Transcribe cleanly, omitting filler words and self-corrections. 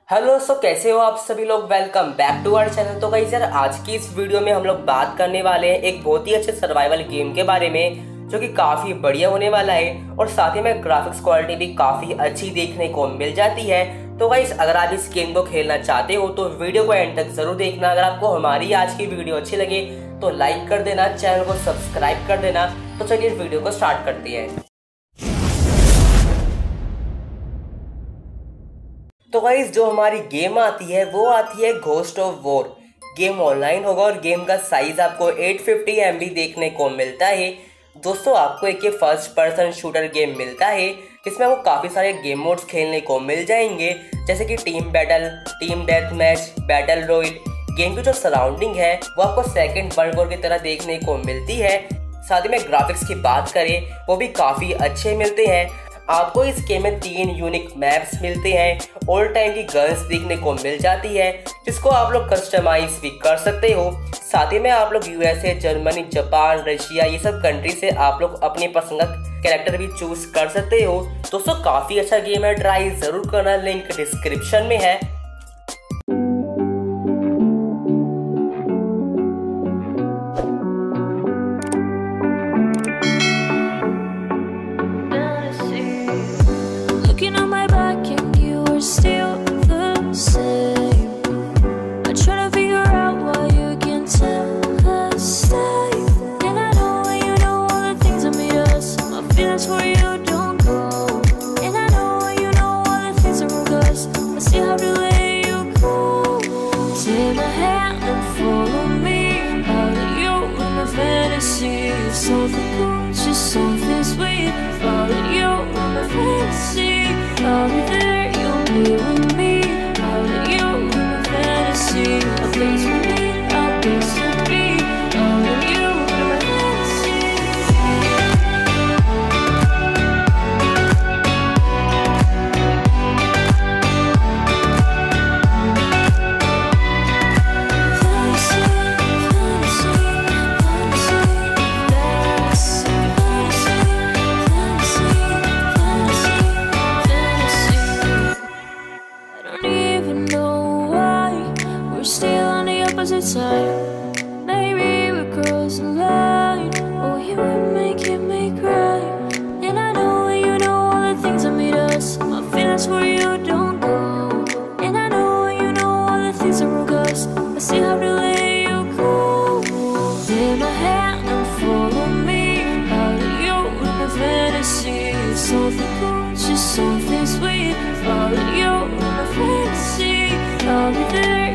Hello दोस्तों, कैसे हो आप सभी लोग। Welcome back to our channel. तो गाइस यार, आज की इस वीडियो में हम लोग बात करने वाले हैं एक बहुत ही अच्छे सर्वाइवल गेम के बारे में, जो कि काफ़ी बढ़िया होने वाला है और साथ ही में ग्राफिक्स क्वालिटी भी काफ़ी अच्छी देखने को मिल जाती है। तो गाइस, अगर आप इस गेम को खेलना चाहते हो तो वीडियो को एंड तक जरूर देखना। अगर आपको हमारी आज की वीडियो अच्छी लगे तो लाइक कर देना, चैनल को सब्सक्राइब कर देना। तो चलिए वीडियो को स्टार्ट करते हैं। तो गाइस, जो हमारी गेम आती है वो आती है ghost of war. Game online होगा और गेम का साइज आपको 850 MB देखने को मिलता है। दोस्तों, आपको एक ये फर्स्ट पर्सन शूटर गेम मिलता है जिसमें आपको काफ़ी सारे गेम मोड्स खेलने को मिल जाएंगे, जैसे कि team battle, team death match, battle royale. Game की जो सराउंडिंग है वो आपको सेकंड वर्ल्ड वॉर की तरह देखने को मिलती है। साथ ही में ग्राफिक्स की बात करें वो भी काफ़ी अच्छे मिलते हैं। आपको इस गेम में 3 यूनिक मैप्स मिलते हैं। ऑल टाइम की गन्स देखने को मिल जाती है जिसको आप लोग कस्टमाइज भी कर सकते हो। साथ ही में आप लोग USA, जर्मनी, जापान, रशिया, ये सब कंट्री से आप लोग अपनी पसंद का कैरेक्टर भी चूज कर सकते हो। दोस्तों, काफ़ी अच्छा गेम है, ट्राई ज़रूर करना, लिंक डिस्क्रिप्शन में है। Looking on my back and you are still the same. I try to figure out why you can't tell the same. And I know you know all the things I made us. My feelings for you don't go. And I know you know all the things are wrong, 'cause I still have to let you go. Take my hand and follow me out of you in my fantasy. Something cool, just something sweet. Follow you in my fantasy. I'll be there, you'll be with me. Out of you in my fantasy. A place for me, a place to be. Out of you in my fantasy. Side. Maybe we cross the line. Oh, you were making me cry. And I know you know all the things that made us. My feelings for you don't go. And I know you know all the things that broke us. I still have to let you go. Take my hand and follow me out of you in my fantasy. Something cool, just something sweet. Follow you in my fantasy. I'll be there.